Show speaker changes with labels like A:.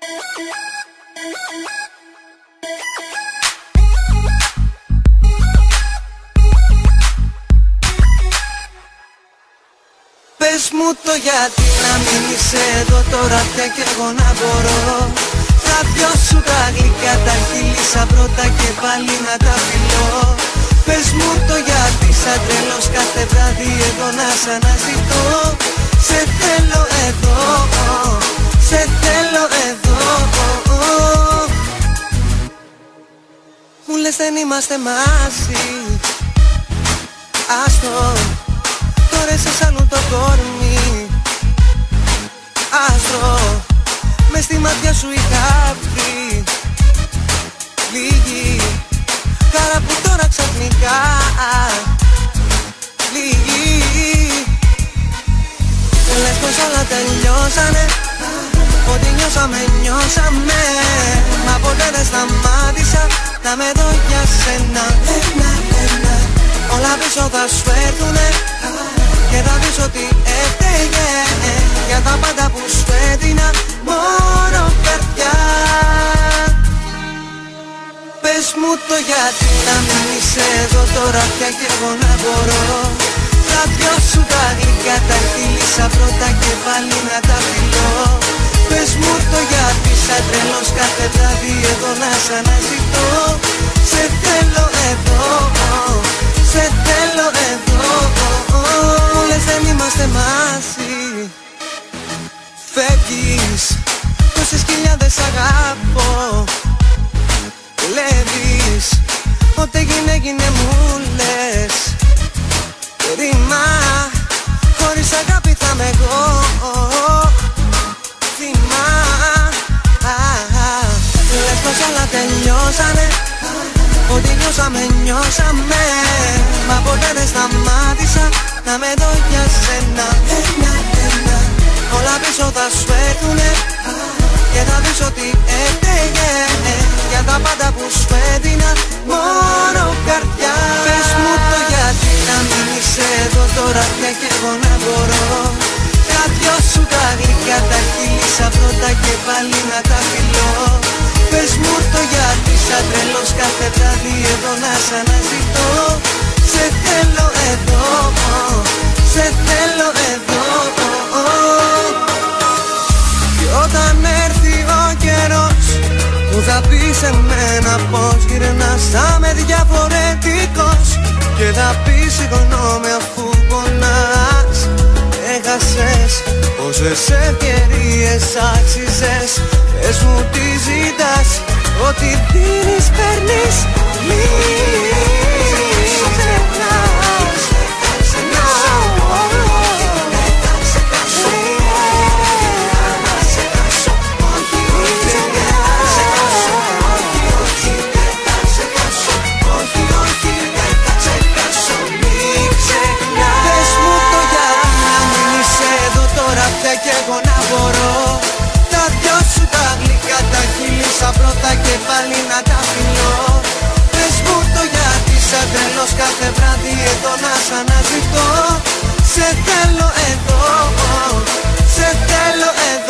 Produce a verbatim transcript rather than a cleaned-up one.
A: Πες μου το γιατί να μην είσαι εδώ τώρα πια κι εγώ να μπορώ τα δυο σου τα γλυκά τα χείλησα πρώτα και πάλι να τα φιλώ. Πες μου το γιατί σαν τρελός κάθε βράδυ εδώ να σ' αναζητώ. Σε θέλω εδώ, σε θέλω εδώ. Μου λες δεν είμαστε μαζί, άστο, τώρα είσαι σ' άλλον το κορμί. Άστρο, μες στη μάτια σου είχα βρει λίγη χαρά που τώρα ξαφνικά λίγη. Λες πως όλα τελειώσανε, ότι νιώσαμε νιώσαμε, μα ποτέ δεν σταμάτησα να με δω για σένα. Ένα, ένα, όλα πίσω θα σου έρθουνε και θα δεις ότι έφταιγε για τα πάντα που σου έδινα μόνο καρδιά. Πες μου το γιατί να μην είσαι εδώ τώρα πια κι εγώ να μπορώ τα δυο σου τα γλυκά τα χείλησα πρώτα και πάλι να τα φιλώ. Πες μου το γιατί σαν τρελός κάθε βράδυ εδώ να σ' αναζητώ. Σε θέλω εδώ, σε θέλω εδώ. Λες δεν είμαστε μαζί, φεύγεις, τόσες χιλιάδες αγαπώ. Κλέβεις, ό,τι έγινε έγινε μου λες. Ρήμα, χωρίς αγάπη θα είμαι εγώ θύμα. Λες πως όλα τελειώσανε, ότι νιώσαμε νιώσαμε, μα ποτέ δεν σταμάτησα να με δω για σένα. Ένα, ένα, όλα πίσω θα σου έρθουνε και θα δεις ότι έφταιγε για τα πάντα που σου έδινα μόνο καρδιά. Πες μου το γιατί να μην είσαι εδώ τώρα πια κι εγώ να μπορώ τα δυο σου τα γλυκά τα χείλησα πρώτα και πάλι να τα φιλώ. Πες μου το γιατί σαν τρελός κάθε βράδυ εδώ να σ' αναζητώ. Σε θέλω εδώ, σε θέλω εδώ. Και όταν έρθει ο καιρός που θα πεις εμένα πως γυρνάς θα είμαι διαφορετικός και θα πεις συγγνώμη αφού πονάς. Έχασες πόσες ευκαιρίες άξιζες. Πες μου τι ζητάς, ό,τι δίνεις παίρνεις. Κι εγώ να μπορώ τα δυο σου τα γλυκά τα χείλησα πρώτα και πάλι να τα φιλώ. Πες μου το γιατί σαν τρελός κάθε βράδυ εδώ να σ' αναζητώ. Σε θέλω εδώ, σε θέλω εδώ.